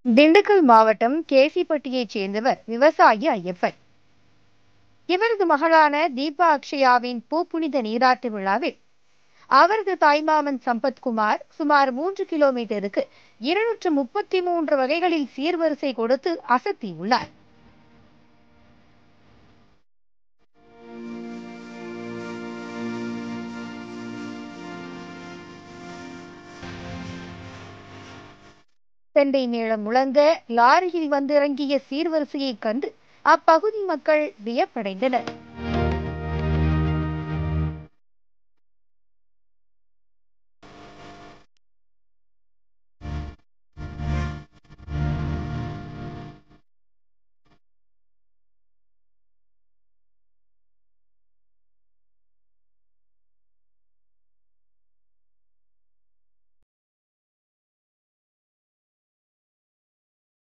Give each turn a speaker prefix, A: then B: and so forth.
A: திண்டுக்கல் மாவட்டம் கேசிப்பட்டியைச் சேர்ந்தவர் விவசாயி ஐயப்பன். இவரது மகளான தீபா அக்ஷயாவின் பூப்புனித நீராட்டு விழாவில் அவரது தாய்மாமன் சம்பத்குமார் சுமார் 3 கிலோமீட்டருக்கு 233 வகைகளில் சீர்வரிசை கொடுத்து அசத்தியுள்ளார். செண்டை மேளம் முழங்க லாரியில் வந்திறங்கிய சீர்வரிசையைக் கண்டு அப்பகுதி மக்கள் வியப்படைந்தனர்.